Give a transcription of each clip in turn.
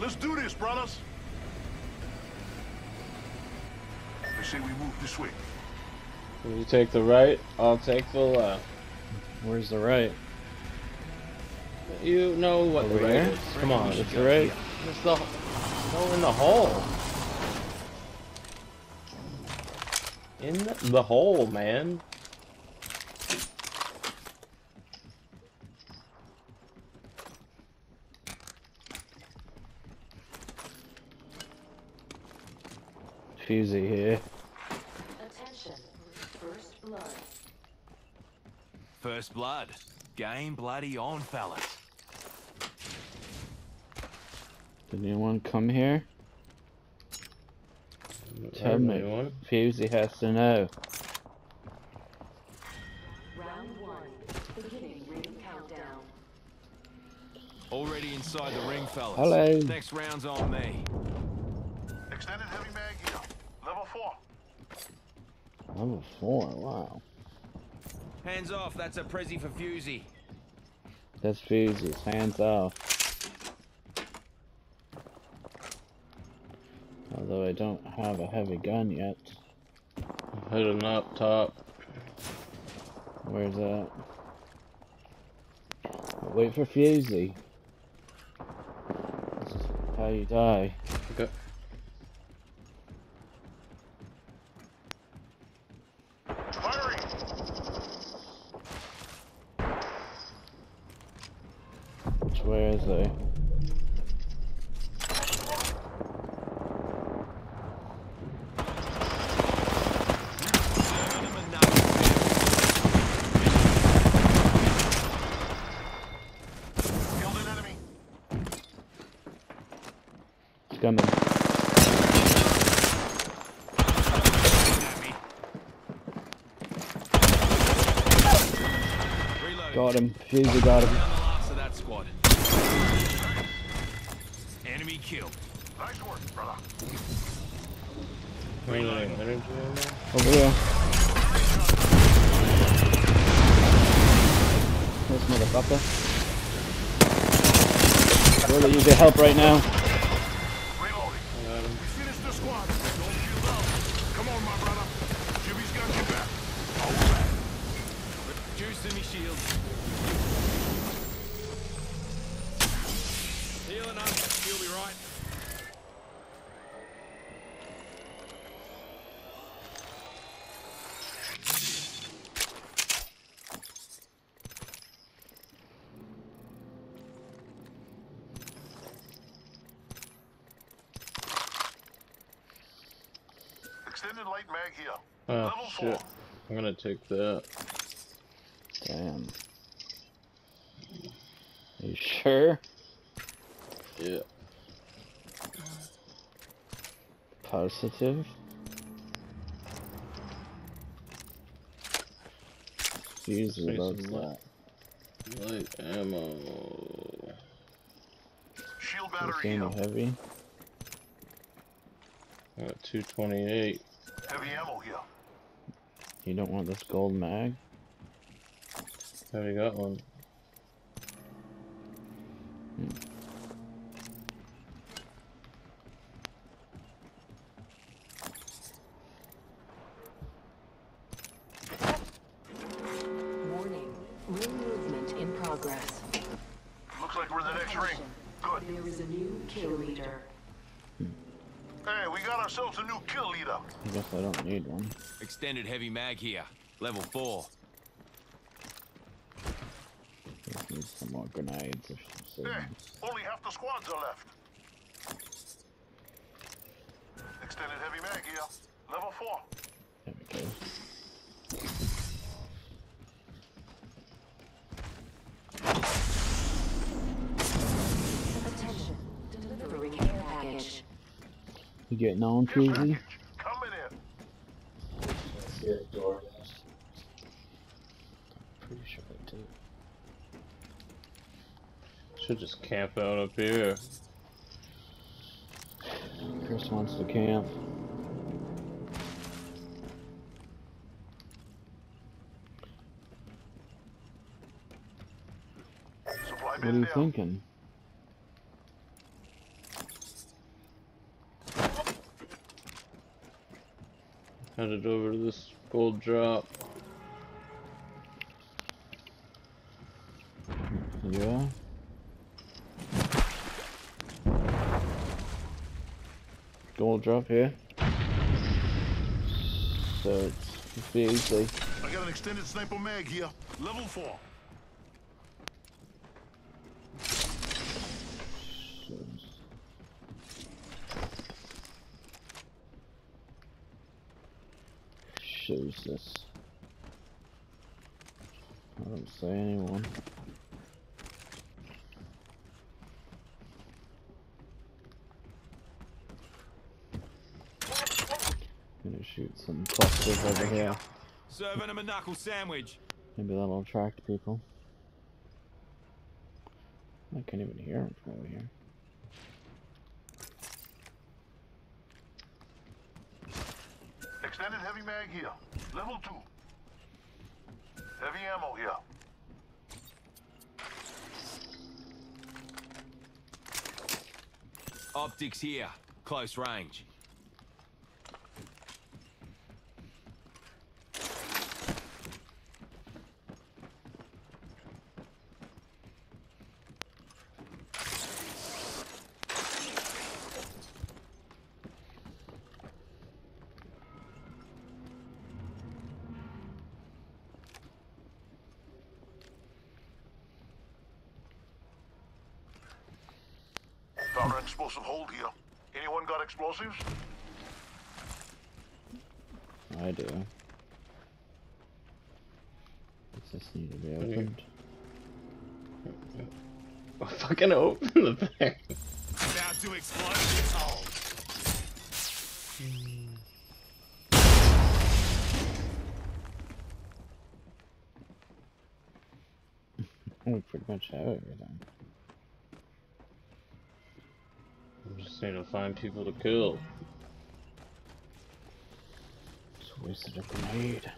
Let's do this, brothers. They say we move this way. You take the right, I'll take the left. Where's the right? You know what Over the right here? is. Come on, it's the right. It's the go in the hole. In the hole, man. Fusey here. Attention, first blood. First blood. Game bloody on, fellas. Did anyone come here? Tell me. Anyone? Fusey has to know. Round one, beginning ring countdown. Already inside the ring, fellas. Hello. Next round's on me. Extended heavy mag here. Level 4. Level 4, wow. Hands off, that's a Prezi for Fusey. That's Fusey's. Hands off. Although I don't have a heavy gun yet. Heading up top. Where's that? Wait for Fusey. This is how you die. Okay. Firing. Which way is they? Killed an enemy. It's coming. Reload. Got him. Fusey got him. Down the last of that squad. Enemy killed. Nice work, brother. Reloading energy ammo. Over here. This motherfucker. Really need your help right now. Reloading. Got him. We finished the squad. Don't shield out. Come on, my brother. Jimmy's got you back. Hold back. Juice in me shield. Healing up. You'll be right. Extended light mag here. Oh Level shit. 4. I'm gonna take that. Damn. You sure? Yeah. Positive? Usually Say loves some that. Light ammo. Shield This battery game here. of heavy. I got 228. Heavy ammo here. You don't want this gold mag? Already got one. Warning, ring movement in progress. Looks like we're in the next ring. Good. There is a new kill leader. Hey, we got ourselves a new kill leader. I guess I don't need one. Extended heavy mag here. Level 4. Just need some more grenades or something. Hey, only half the squads are left. Extended heavy mag here. Level 4. There we go. Attention, delivering care package. You getting on, Fusey? Coming in. Pretty sure I do. Should just camp out up here. Chris wants to camp. Supply What are bin you down. thinking? Headed over to this gold drop. Yeah. Gold drop here. So it's be easy. I got an extended sniper mag here. Level 4. Shows this. I don't see anyone. Gonna shoot some clusters over here. Serving him a knuckle sandwich. Maybe that'll attract people. I can't even hear him from over here. Extended heavy mag here. Level 2. Heavy ammo here. Optics here. Close range. Found an explosive hold here. Anyone got explosives? I do. Does this need to be opened? Fucking open the thing. About to explode this hole. We pretty much have everything. We just need to find people to kill. Just wasted a grenade.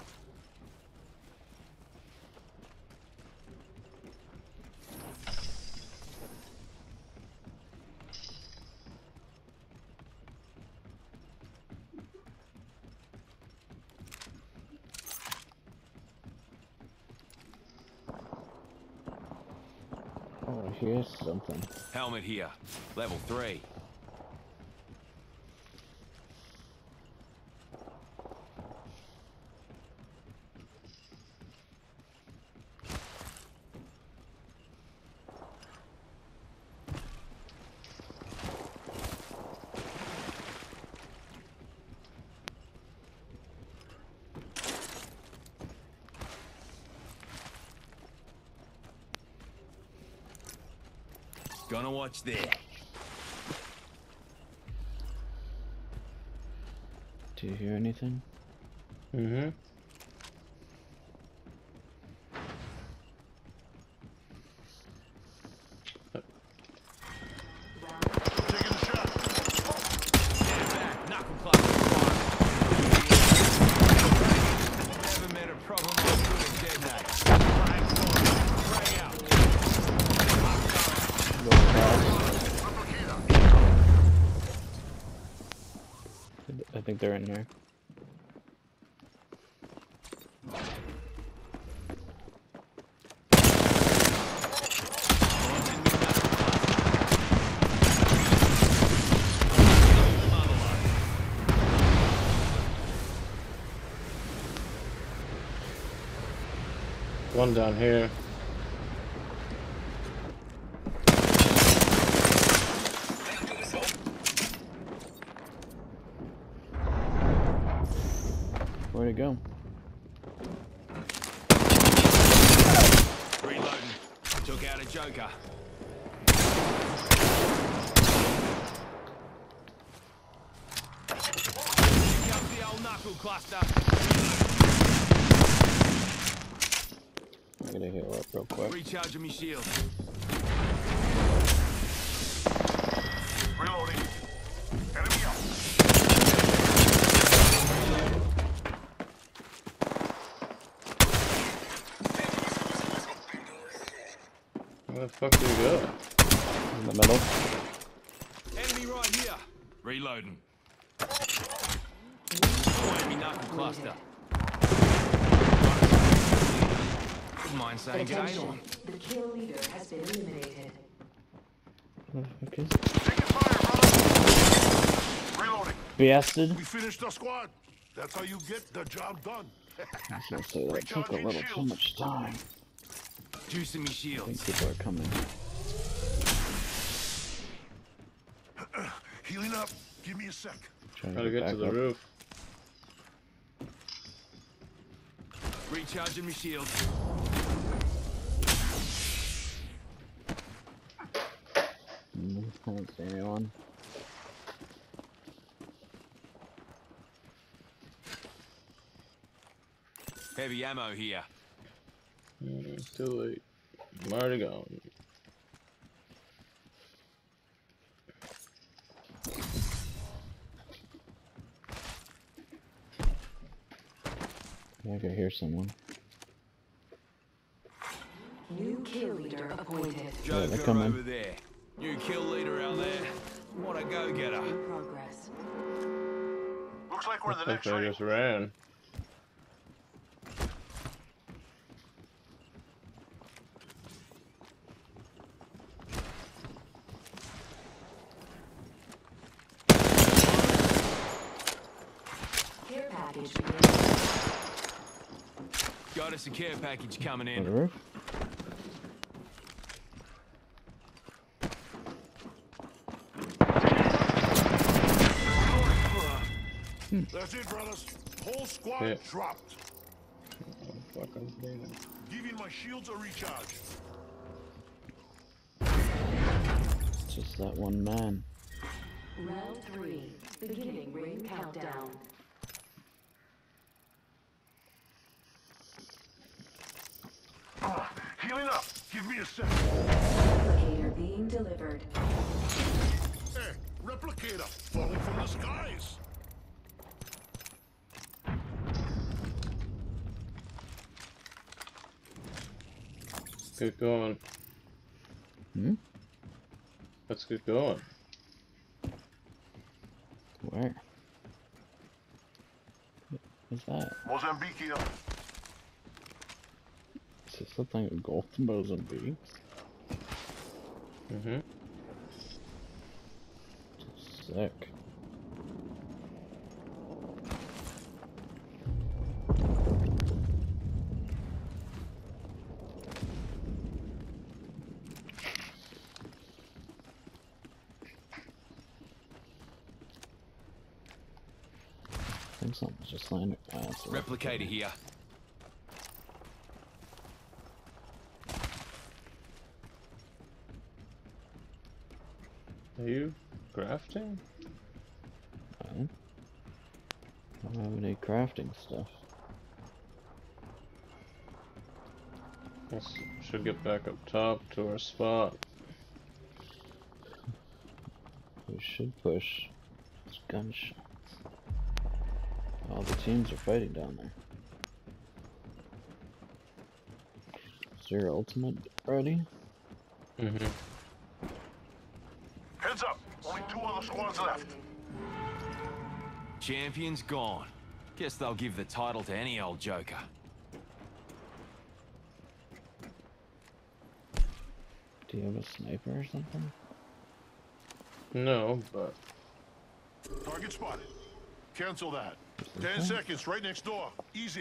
Oh, here's something. Helmet here. Level 3. Gonna watch there. Do you hear anything? Mm-hmm. Taking a shot. Stand back. Knuckle cluster fire. Never met a problem as good as detonate. Flying sword. Frag out. I think they're in here. One down here. Where'd it go? Reloading. Took out a joker. Pick up the old knuckle cluster. I'm gonna heal up real quick. Recharging my shield. Reloading. Enemy out. Where the fuck do we go? In the middle. Enemy right here. Reloading. Point me Enemy knuckle cluster. Wouldn't mind saying g'day to Attention. him. The kill leader has been eliminated. What the fuck is Taking fire, brother. Reloading. bastard? We finished the squad. That's how you get the job done. I was gonna say that took a little too much time. Juicing me I think shields. people are coming. Healing up. Give me a sec. Trying Gotta get back to the up. roof. Recharging me shields. I don't see anyone. Heavy ammo here. Too late. I'm already gone. Yeah, I could hear someone. New kill leader appointed. they're Joker coming. over there. New kill leader out there. What a go-getter. In progress. Looks like we're the I next think I ring. just ran. Care package. Got us a care package coming On the in. roof? That's it, brothers. Whole squad Yeah. dropped. Fucking thing. Giving my shields a recharge. It's just that one man. Round 3. Beginning ring countdown. Healing up. Give me a sec. Replicator being delivered. Hey, replicator falling from the skies. Get going. Hmm? Let's get going. Where? What's that? Mozambique here. Is this something in Gulf of Mozambique? Mm-hmm. Sick. I think something's just landing. Replicator here. Are you crafting? I don't have any crafting stuff. Let's should get back up top to our spot. We should push. It's gunshots. All the teams are fighting down there. Is your ultimate ready? Mm-hmm. Heads up. Only 2 other squads left. Champion's gone. Guess they'll give the title to any old joker. Do you have a sniper or something? No, but Target spotted. Cancel that. 10 seconds, right next door. Easy.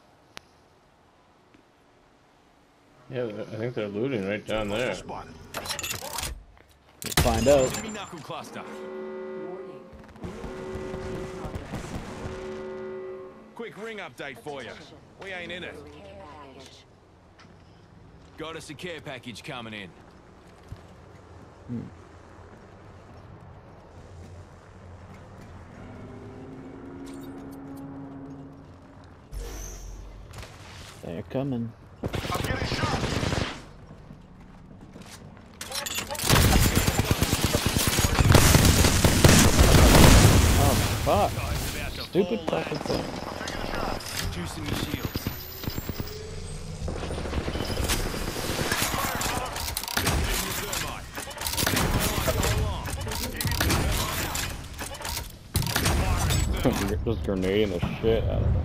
yeah, I think they're looting right down there. Spotted. We'll find out. Enemy knuckle cluster. Warning. In progress. Quick ring update for you. We ain't in it. Care package. Got us a care package coming in. They're coming. I'm getting shot. Oh fuck! Guy's about to Stupid fall fucking out. thing. Taking a shot. Juicing me shields. Hitting your thermite. Hold on, hold on. Really? Just grenading the shit out of them.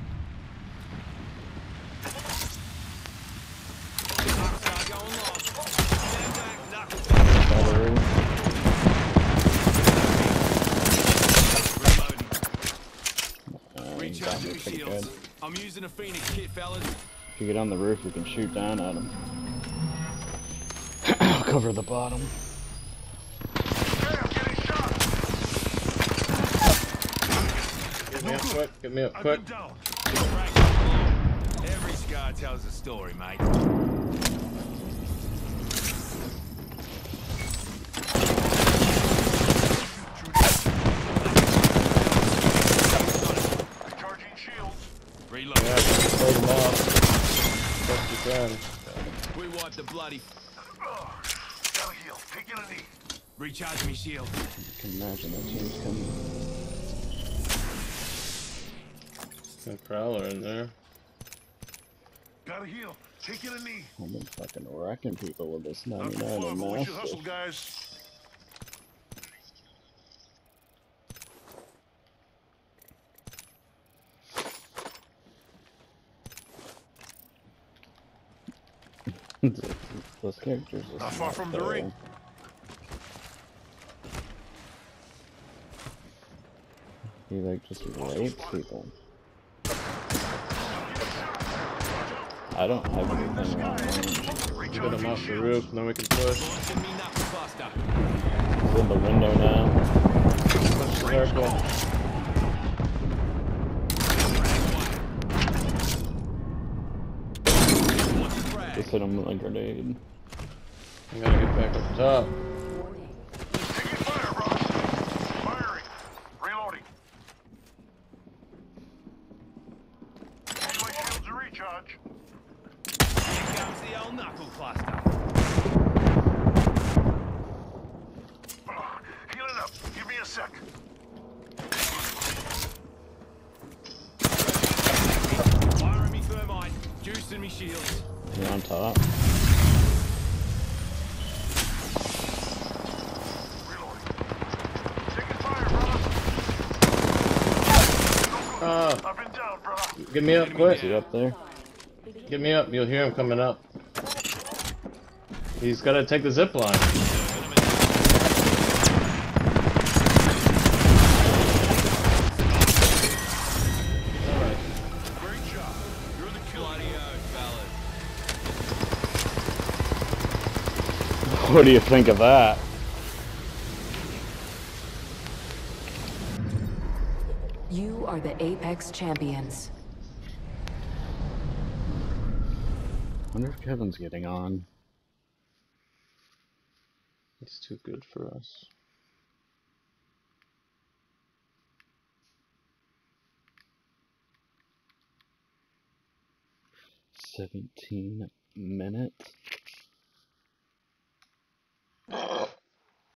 Start going long. Stand back, knuckle. Battery. Reloading. Got Recharging me my pretty shields. good. I'm using a Phoenix kit, fellas. If you get on the roof, we can shoot down at them. I'll cover the bottom. Hey, I'm getting shot. Get me up quick. Get me up I've quick. been down. Every scar tells a story, mate. Recharging shields. Reload. Yeah, hold them off. Best you can. We wipe the bloody. Gotta heal. Taking a knee. Recharge me shield. I can imagine that team's coming. A prowler in there. Gotta heal. Taking a knee. I've been fucking wrecking people with this Not 99 for fun, and but we should master. hustle, guys. Those characters are Not far smart, from the though. ring. He like just rapes people. I don't have anything around range. Get him off the roof, and then we can push. Launching me knuckle buster. He's in the window now. Push the circle. Just hit him with a grenade. I gotta get back up top. Warning. Taking fire, bro. Firing. Reloading. My shields are recharge. Here comes the old knuckle cluster. Healing up. Give me a sec. Firing me thermite. Juicing me shields. He's on top. Reloading. Taking fire, brother. Ah, I've been down, brother. get me up quick. Is he up there? Get me up. You'll hear him coming up. He's gotta take the zip line. Alright. Great job. You're the killer. Bloody oath, fellas. What do you think of that? You are the Apex Champions. Wonder if Kevin's getting on. It's too good for us. $17 minutes.